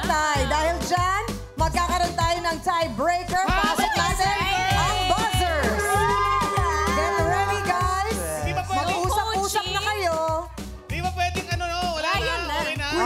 tie. Dahil dyan, magkakaroon tayo ng tiebreaker. Pasok natin ang buzzers. Get ready, guys. Mag-usap-usap na kayo. Di ba pwedeng ano, no? Wala na. Okay na.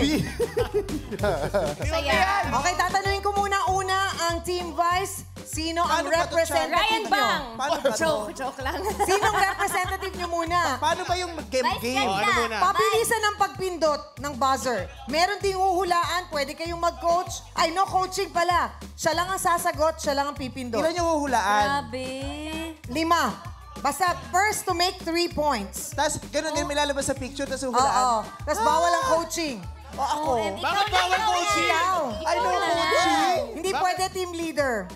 Okay. Okay, tatanungin ko muna ang Team Vice. Sino ang representative Ryan nyo? Bang! Joke lang. Sinong representative nyo muna? Paano ba yung game? Ano muna? Pabilisan ng pagpindot ng buzzer. Meron ding huhulaan, pwede kayong mag-coach. Ay, no coaching pala. Siya lang ang sasagot, siya lang ang pipindot. Ilan yung huhulaan? Grabe. 5. Basta first to make 3 points. Tapos ganun din may lalabas sa picture, tapos Oo. huhulaan. Tapos bawal ang coaching. O ako. Bakit bawal coaching? Ikaw. Ay, no coaching. Hindi pwede team leader.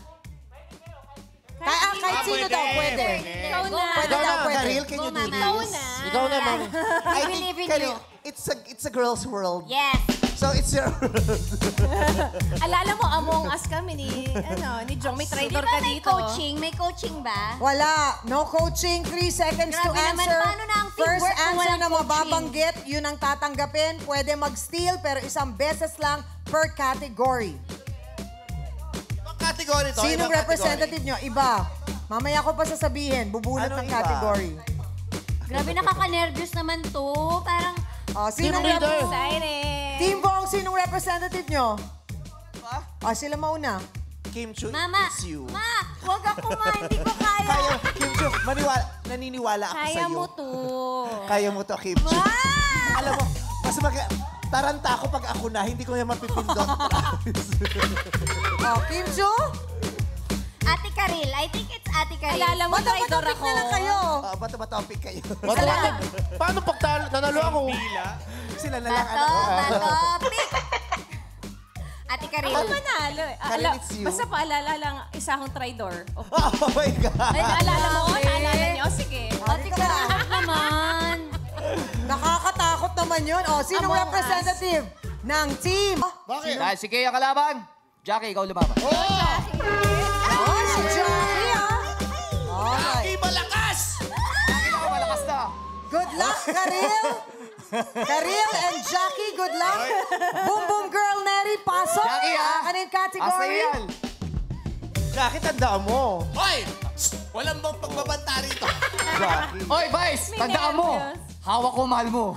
Kahit sino daw, pwede. Ikaw na. Pwede daw, pwede. Karil, can you do Ikaw this? na. Ikaw na, ma'am. I believe in think, Karil, you. it's a girl's world. Yes. So, it's your Alala mo, Among Us kami ni Jong. May traitor ka dito. May coaching ba? Wala. No coaching. 3 seconds to Grabe naman. answer. Paano na ang First teamwork kung answer walang na coaching? mababanggit, yun ang tatanggapin. Pwede mag-steal, pero isang beses lang per category. category to. Sinong representative nyo? Iba. Mamaya ko pa sasabihin. Bubulat Anong ng iba? category. Grabe, nakaka-nervous naman to. Parang, Sinong Excited. Team Bong, sinong representative nyo? Sila mauna. Kim Chu, Mama, it's you. Ma, huwag ako ma, hindi ko kaya. Kaya, Kim Chu, naniniwala ako Kaya sa'yo. mo to. Kaya mo to, Kim Chu. Alam mo, mas taranta ako pag ako na, hindi ko na mapipindot. Kim Chu? Ate Karil, I think it's Ate Karil. Alala mo, Ba't traitor topic ako. na lang kayo? Ba't ba topic kayo? Paano pag nanalo ako? Sila na lang. Topic. Ate Karil. Ako manalo. Karil, it's you. Basta paalala lang, isa akong traitor. Oh my God. Ay, naalala mo? Naalala niyo? Sige. Ate Karil. Naman. Nakakatakot naman yun. Sinong Among Us. representative ng team? Bakit? Dahil si Kea kalaban. Jackie, ikaw lumaban. Si Jackie, Jackie, malakas! Jackie ako malakas na. Good luck, Karil. Karil and Jackie, good luck. Boom Boom Girl, Neri, pasok. Jackie, Anong category? Asayal. Jackie, tandaan mo. Hoy! Walang bang pagbabanta rito? Jackie. Oy, Vice, tandaan mo. nervyos. Hawak ko, mahal mo.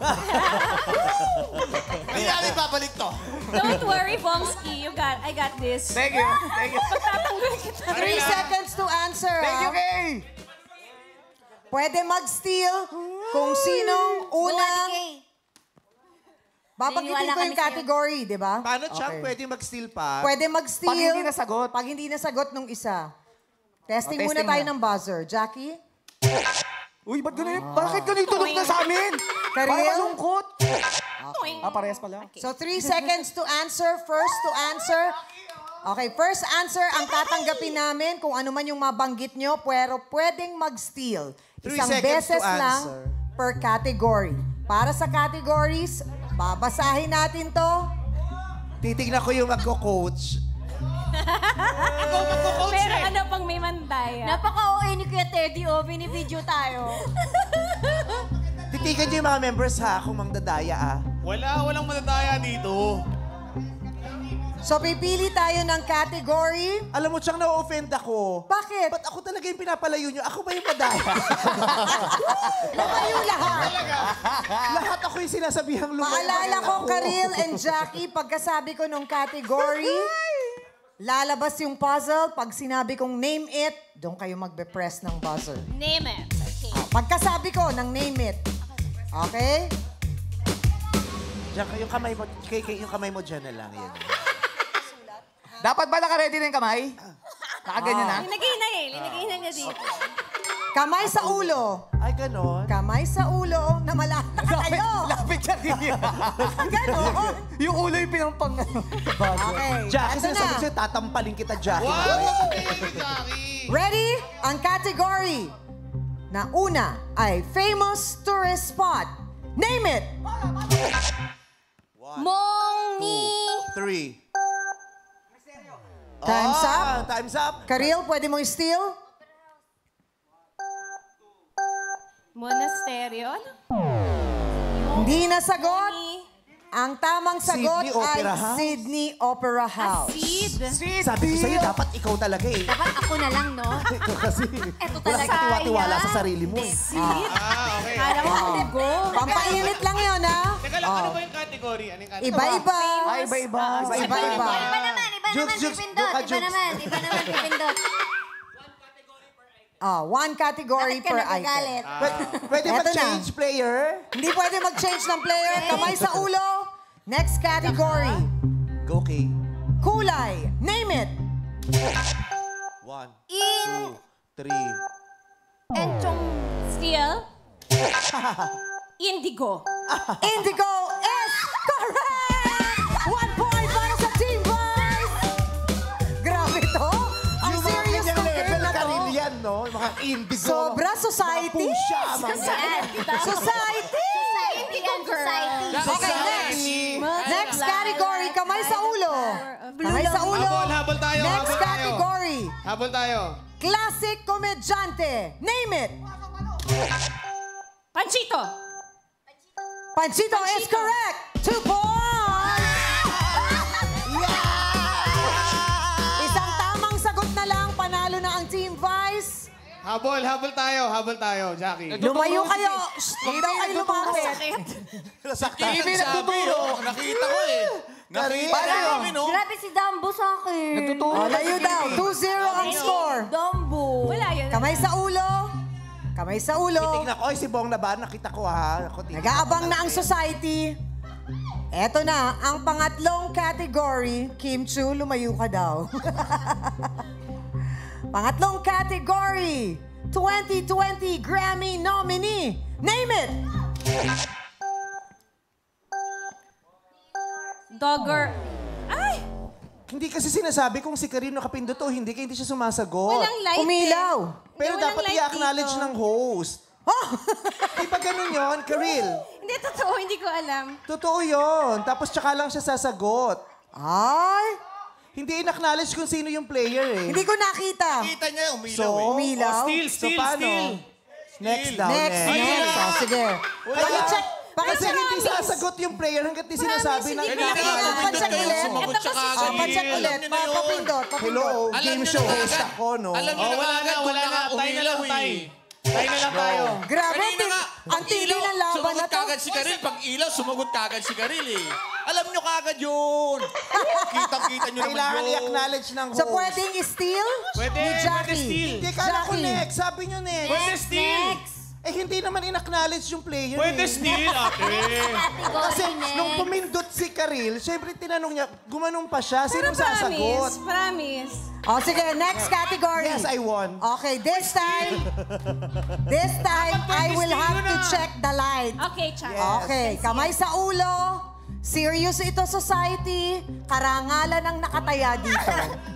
Hindi namin babalik to. Don't worry, Bomski. I got this. Thank you. Thank you. Pagtatanggol kita. 3 seconds to answer. Thank you, Kay. Pwede mag-steal kung sinong unang... Babanggitin Naniniwala ko yung kami sa'yo. category, di ba? Paano, Chang, pwede mag-steal pa? Pwede mag-steal. Pag hindi nasagot. Pag hindi nasagot nung isa. Testing muna testing tayo na. ng buzzer. Jackie? Uy, ba't ganito? Bakit ganito tunog na sa amin? Karil? Parang malungkot. Parehas pala. So, 3 seconds to answer. First to answer. Okay, first answer ang tatanggapin namin kung ano man yung mabanggit nyo, pero pwedeng mag-steal. 3 Isang seconds beses to lang answer. per category. Para sa categories, babasahin natin to. Titignan ko yung magko-coach. Pero ano pang may mandaya? Napaka-OA ni Kuya Teddy, binibidyo tayo. Titigan niyo yung mga members ha, kung mangdadaya Walang madadaya dito. So, pipili tayo ng category. Alam mo, Chang, na-offend ako. Bakit? Ba't ako talaga yung pinapalayo niyo? Ako ba yung madaya? Kayo lahat. Lahat ako yung sinasabihang lumayo. Paalala ko, Karil and Jackie, pagkasabi ko nung category, lalabas yung puzzle. Pag sinabi kong name it, doon kayo magbe-press ng buzzer. Name it. Okay. Pagkasabi ko ng name it. Okay? Diyan, yung kamay mo, yung kamay mo dyan na lang. Yan. Dapat ba naka-ready na yung kamay? Nakaganyan na? Linagay na linagay na niya dito. Kamay sa ulo. Ay, ganon. Kamay sa ulo na malata kayo. Lapit siya kaya. Ganon. Yung ulo yung pinampang Okay. Jackie, Ito sinasabi na. sa'yo, tatampalin kita, Jackie. Wow! Jackie! Ready? Ang category na una ay famous tourist spot. Name it! Mongi. 3. Time's up. Time's up. Karil, pwede mo i-steal? Monasteryo? Ano? Hindi nasagot. Ang tamang sagot Sydney ay Opera House. Sydney Opera House. Sid. Sabi ko sa'yo, dapat ikaw talaga eh. Dapat ako na lang, no? Ikaw kasi. Eto Wala talaga. kang tiwa-tiwala sa sarili mo eh. Okay. Kala mo ako go. Pampainit lang yun, ha? Teka lang, ano ba yung category? Ano yung category? Iba-iba. Ay, iba-iba. Iba-iba. Iba naman Jukes, Jukes, pipindot. doon ka, Iba Jukes. naman pipindot. One category Bakit ka per nagagalit? item. Pwede Eto mag-change player? Hindi pwede mag-change ng player. Kamay sa ulo. Next category. Go, Kay. Kulay. Name it. 1, In 2, 3. Enchong Steel. Indigo. Indigo is correct! 1 point para sa Team Vice! Grabe to. Ang Yung mga serious ganyang tong game level, na to. karil yan, no? Yung mga indigo. Sobra society. Mga pusha, mga Society! Indigo Society. Okay, next. Next category, kamay sa ulo. Kamay sa ulo. Habol tayo, Next habol tayo. category, Habol tayo. classic komedyante. Name it. Panchito. Panchito is correct. 2 points. Isang tamang sagot na lang, panalo na ang Team Vice. Habol tayo, Jackie. Lumayo kayo. Shh, Huwag daw kayo lumapit. Saktan. Ibi nagtuturo. Nakita ko eh. Karil. Grabe si Dumbo sa akin. Nagtuturo. Layo daw. 2-0 ang score. Dumbo. Wala yun. Kamay sa ulo. Kamay sa ulo. Tingnan ko, ay si Bong na ba? Nakita ko ha. Ako, tingnan Nag-aabang ko na ang talaga. society. Eto na, ang pangatlong category. Kim Chu, lumayo ka daw. Pangatlong category. 2020 Grammy nominee. Name it. Dogger. Ay! Hindi kasi sinasabi kung si Karil nakapindot o hindi, kaya hindi siya sumasagot. Walang light Umilaw. eh. Pero Walang dapat light i-acknowledge dito. ng host. Di ba ganun yun, Karil? Hindi, totoo. Hindi ko alam. Totoo yun. Tapos tsaka lang siya sasagot. Ay, Hindi in-acknowledge kung sino yung player eh. hindi ko nakita. Kita niya, umilaw So, eh. Umilaw. so paano? Next daw, Next. Oh, sige. Pakicheck. Kasi Pakicheck. hindi sasagot yung player hanggat di sinasabi ng hindi ko Pacheck ulit. Sumagot siya kagad. Pacheck ulit. Papindot. Hello, Alam game niyo show na host agad. ako, no? Alam niyo na agad kung tayo na lang tayo. Tayo na lang tayo. Grabe, Kanina nga, ang tindi ng laban na sumagot to. kagad si Karil. Pag ilaw, sumagot kagad si Karil eh. Alam nyo kagad yun. Kitang-kita nyo naman Kailangan yun. i-acknowledge ng host. So pwedeng steal? Pwede, Ni pwede Jackie. steal. Hindi, kala ko Jackie. next. Sabi nyo next. Pwede steal. Eh, hindi naman in-acknowledge yung player Pwede eh. steal, ate. Kasi nung pumindot si Karil, syempre tinanong niya, gumanong pa siya, Pero sino sasagot? promise. O sige, next category. Yes, I won. Okay, this time I will have to check the light. Okay, Char. Okay, kamay sa ulo. Serious ito, society. Karangalan ang nakataya dito.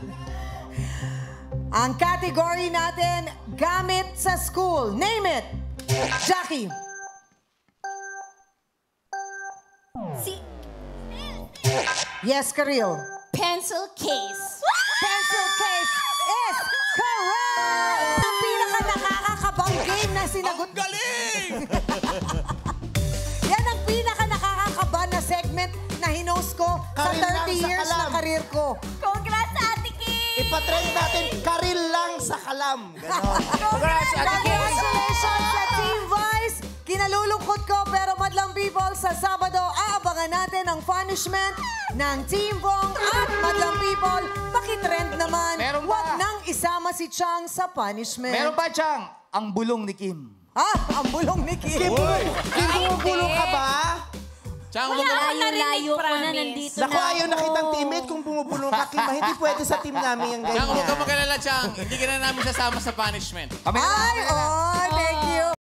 Ang category natin, gamit sa school. Name it. Jackie. Yes, Karil. Pencil case. Pencil case is correct! Ang pinaka-nakakakabang game na sinagot. Galing! Yan ang pinaka-nakakakaba na segment na hinost ko sa Karil lang 30 sa years na kalam. career ko. Congrats, Ate Kim! Ipatrend natin, Karil lang sa kalam. Ganon. Congratulations sa Team Vice! Kinalulungkot ko pero madlang people, sa Sabado, aabangan natin ang punishment ng Team Bong at madlang people, pakitrend naman. Meron ba? Huwag nang isama si Chang sa punishment. Meron ba, Chang, ang bulong ni Kim? Ang bulong ni Kim. Kim, bumubulong ka ba? Chang, Wala akong narinig, Layo-layo ko na promise. nandito Naku, ayaw na kitang teammate kung bumubulong ka, Kim. Hindi pwede sa team namin yung Chang, huwag ka ganyan. magalala, Chang. Hindi ka na namin sasama sa punishment. Kami na lang. Ay, oh, thank you.